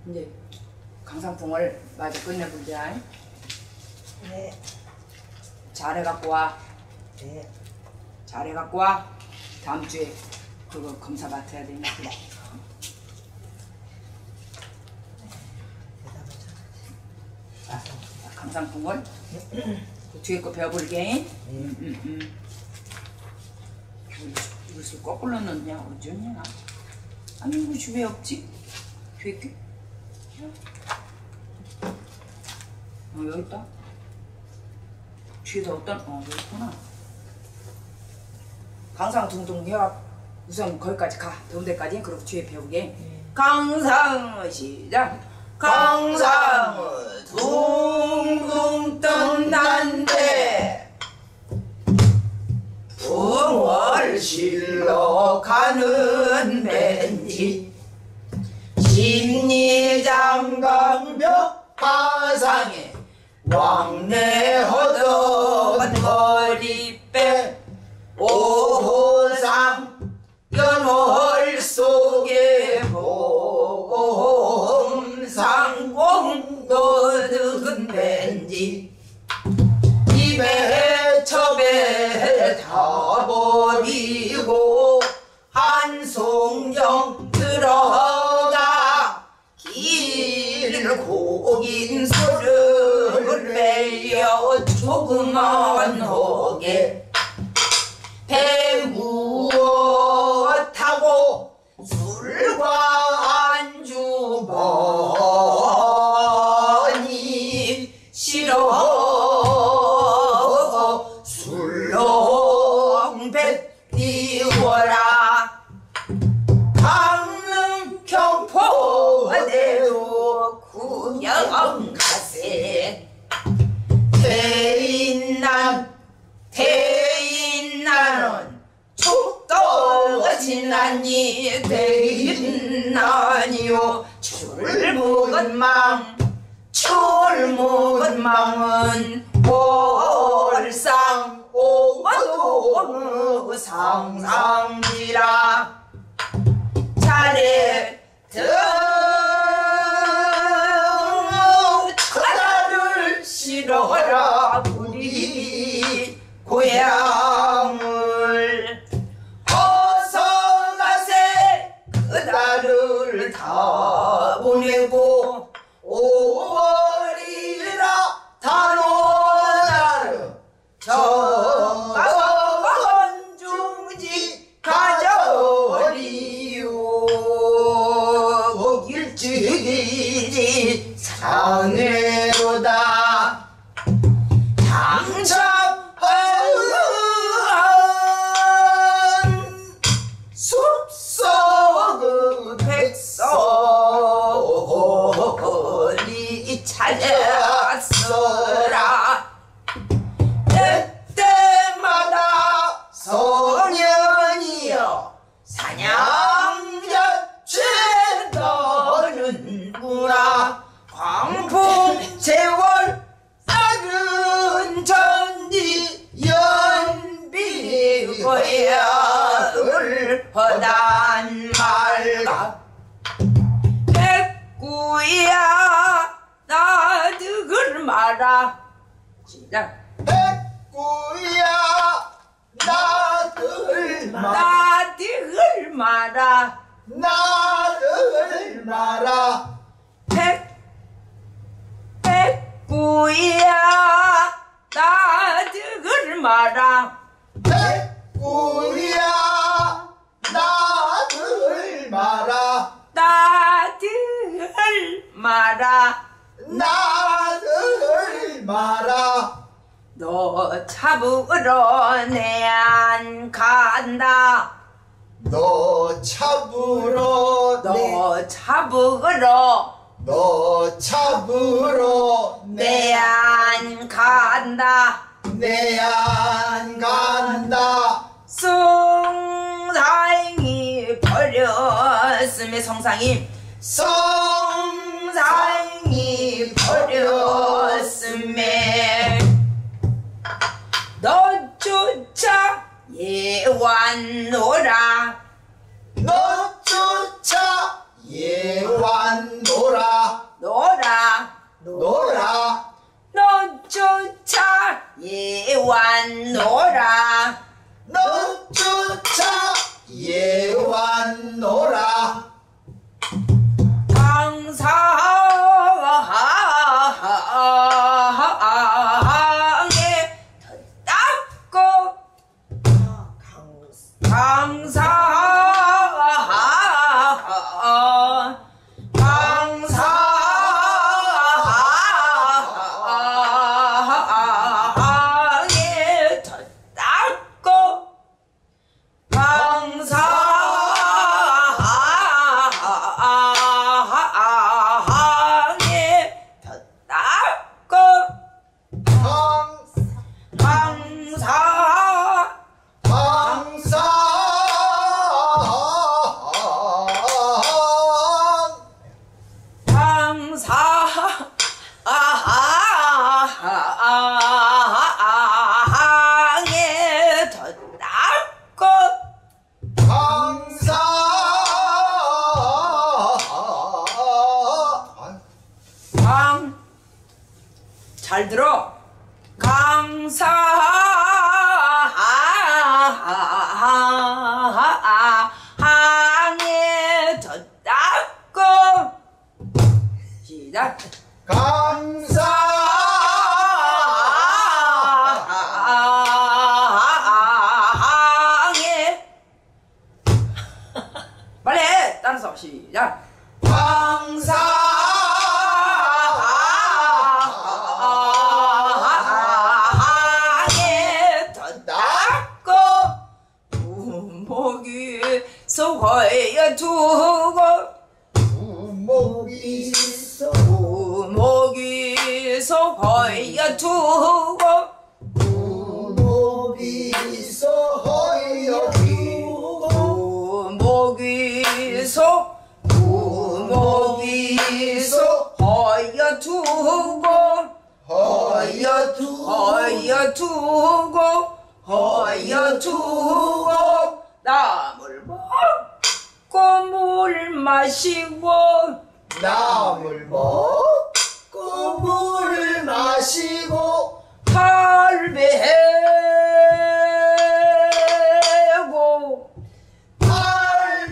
이제 강상풍을 마저 끝내보자. 네. 잘해갖고 와. 네. 잘해갖고 와. 다음 주에 그거 검사 맡아야 되니까. 강상풍을 그 뒤에 거 배워볼게. 이것을 거꾸로 넣냐 어쩌냐. 아니 이거 왜 없지? 뒤에 게? 여기 있다. 뒤에다 어떤 여기 있구나. 강상둥둥 해와. 우선 거기까지 가. 더운 데까지. 그리고 뒤에 배우게. 강상 시작. 강상은 둥둥 떠난데 붕을 실러 가는 벤지 심리장강벽 화상에 왕래허던 거리배 오호상 연월 속에 봄상공도득은 벤지 입에 첩에 다 버리고 한송정 들어가 길고 긴 소를 매여 조그만 호게 배 무어 타고 술과 안주 버니 싫어 술렁 배 띄워라 강릉 경포대로 구경 가세 대인나는 툭 떨어지나니 대인나니요 출묵은 망은 월상 오도 상상지라 자네 천하를 싫어라 우리 고향을 어서 가세 그날을 다 보내고 5월이라 단오나르 정중지 가져리요 일주일이 상해로다 당참 숲속 백설이 찾았어라 때때마다 소년이여 사냥자체 떠는구나 광풍 재월 싹은 전지 연비 고야을 허단 말가 백구야 나득을 마라 시작 백구야 나득을 마라 백구야 나득을 마라 너 잡으러 내 안 간다 너 잡으러 내 안 간다 내 안 간다 성상이 버렸음에 성상이 버렸음에 너조차 예완노라 너조차 예완노라 잘 들어. 강사항에 덧닦고 시작. 강사항에 빨리 해. 따라서 시작. 소거여 두고 부목이 소거여 두고 부목이 소거여 두고 부목이 소거여 두고 허여 두고 나물 먹고 물 마시고 나물 먹고 물을 마시고 팔 베고 팔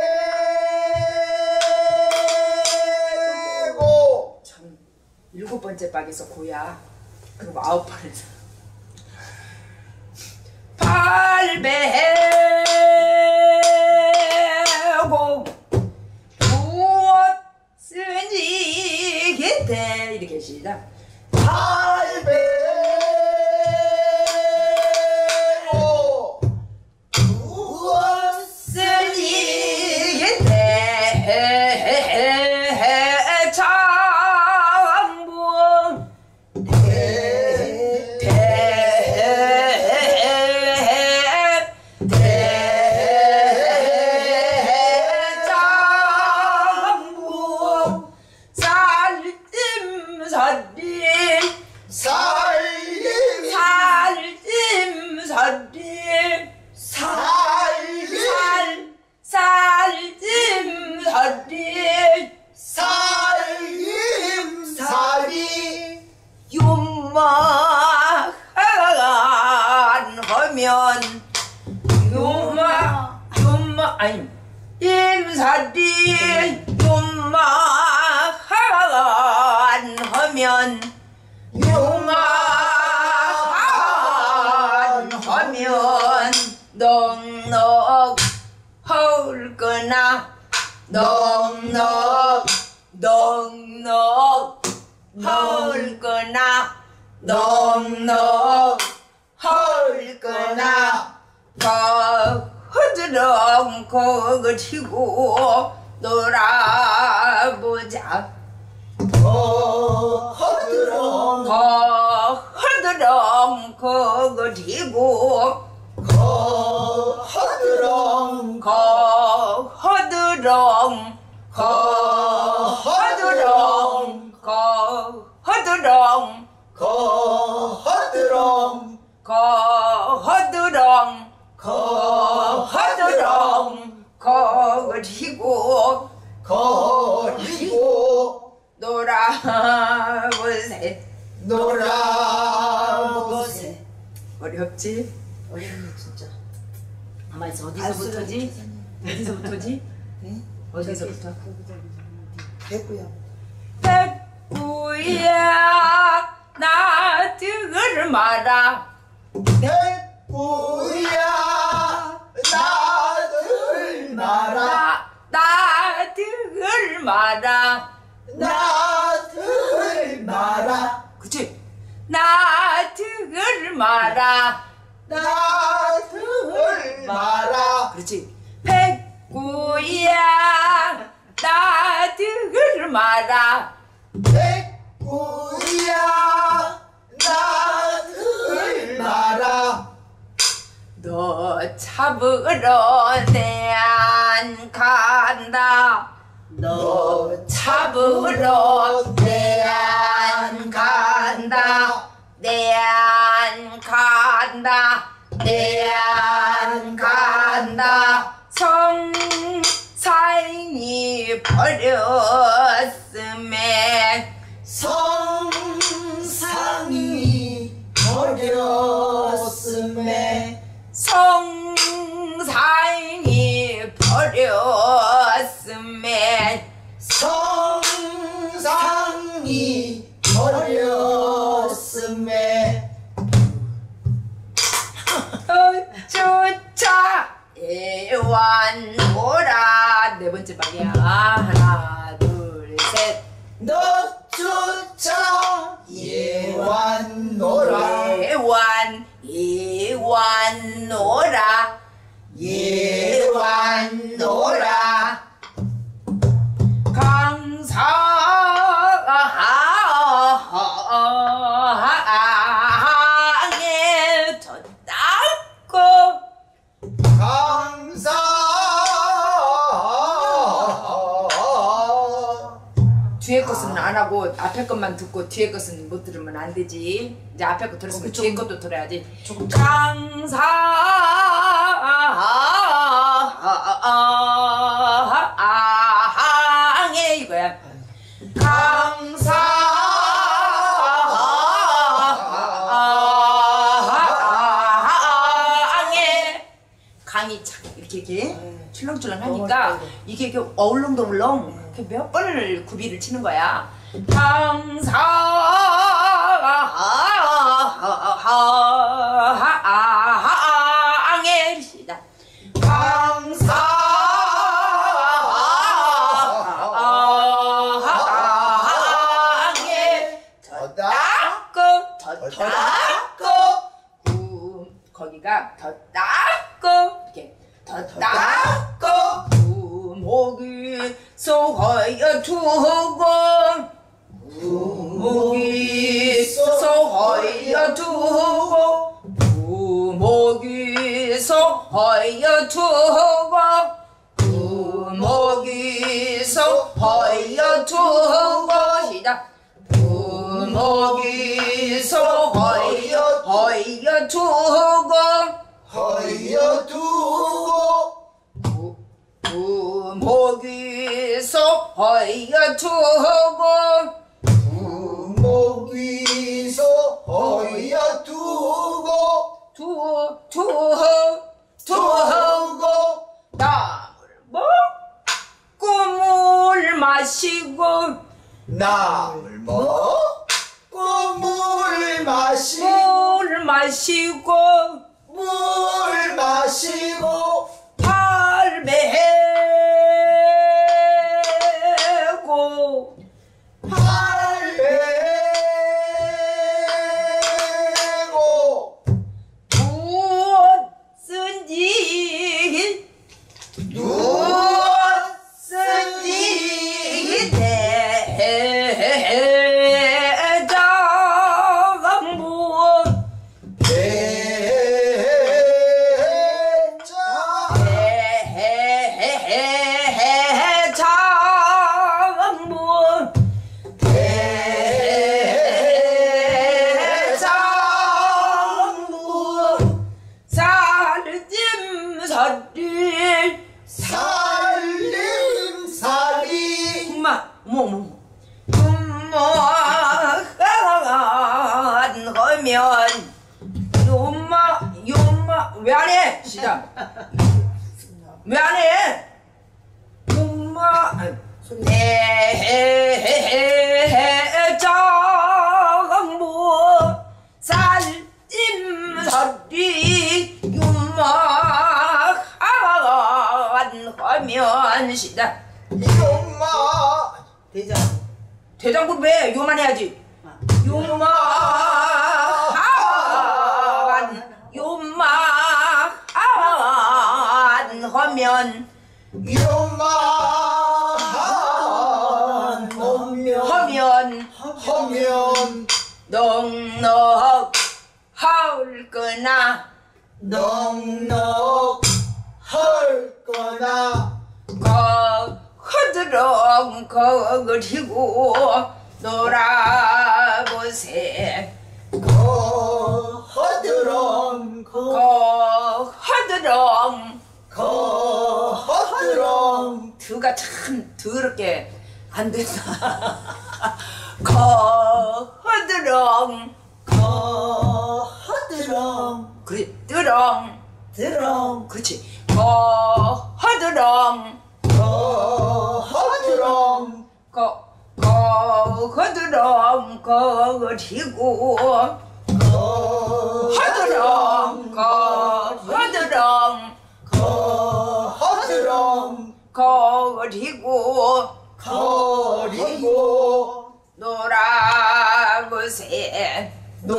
베고 참 7번째 박에서 고야. 그리고 9번에서 팔 베고 무엇은 이기대 이렇게 시작. 팔 베고 무엇은 이기대 장부 살림살이 요만 하면 아니 임살이 요만 하면 넉넉 헐거나 넉넉 헐거나 넉넉 헐거나 허드렁 거거 치고 놀아보자. 허드렁 거거 치고 허드렁 거리고 놀아보세. 어렵지? 어렵네 진짜. 아마 어디서부터지? 어디서부터지? 네? 어디서부터? 됐고요. 백구야 나들 마라 백구야 나들 마라 나들 마라 나들 마라 그치 나들 마라 나들 마라 그렇지 백구야 나들 마라 백구야 나들 마라 너 잡으러 내 안 간다 너 잡으러 내 안 간다 내 안 간다 내 안 간다 성사인이 버렸음에 성상이 버렸음에 성사인이 버렸음에 성상이 버렸음에 어쩌자 애완노라 네 번째 말이야 하나 둘셋 너 쫓아 예완노라 애완노라 예완노라 강사항에 졌다고 강사 뒤에 것은 안 하고 앞에 것만 듣고 뒤에 것은 못 들으면 안 되지. 이제 앞에 거 들었으면 뒤에 것도 들어야지. 강사항에 이거야. 강사항에 강이 착 이렇게 출렁출렁 하니까 이게 이렇게 어울렁더울렁 이렇게 몇 번을 구비를 치는 거야. 강사항에 시작. 강사항에 더 닦고 거기가 더 닦고 이렇게 더 닦고 구목이 쏘허여 두고 구목이 쏘허여 두고 구목이 쏘허여 두고 구목이 쏘허여 두고 시작. 구목이 쏘허여 두고 허여 두고 구목이서 허여 두고 구목위서 허여 두고 두고 나물 먹고 물 마시고 나물 먹고 물 마시고 물 마시고 팔배고 팔 베고 무엇인지 살림살이 어머 하면 요마 왜 안 해? 시작. 왜 안 해? 요마 대장군 왜 요만 해야지. 요만 하면 하면 넉넉 하울거나 넉넉 헐거나 허드렁 거그리고 놀아보세. 거허드렁 거허드렁 드가 참 더럽게 안 된다. 거허드렁 그래 뜨렁 그렇지. 거허드렁 거허드렁 거그리고 허드렁 거그리고 놀아보세.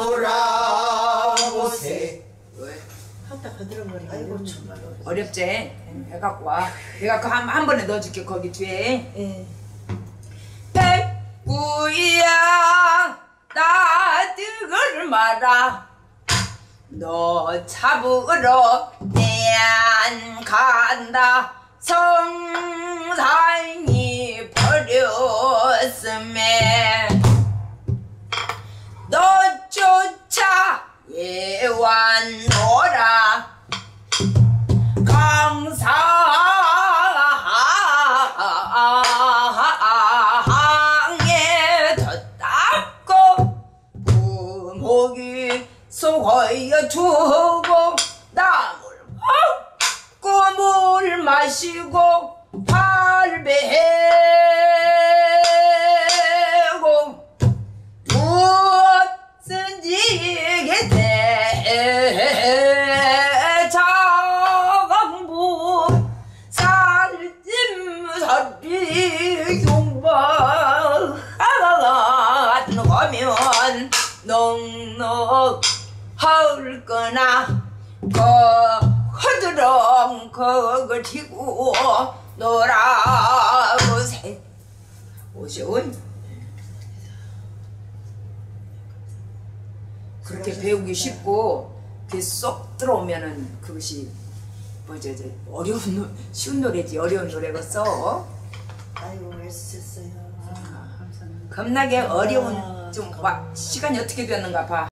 아이고 정말 어렵지? 해갖고 와. 내가 그 한 번에 넣어줄게 거기 뒤에. 백구야 나득을 마라. 너 잡으러 내안 간다. 성상이 버렸음에 너 쫓아 예완노라. 강상항에 덧닦고 부목이 속어여 두고 나물 먹고 물 마시고 발 베고 무엇인지 대장부 살찜살이 용방하면 넉넉 하울거나 허드렁 거그리고 놀아보세. 오쇼. 그렇게 배우기 쉽고 그게 쏙 들어오면은 그것이 뭐죠? 어려운 쉬운 노래지. 어려운 노래겠어. 아이고 애쓰셨어요. 겁나게 어려운 좀 시간이 어떻게 되었는가 봐.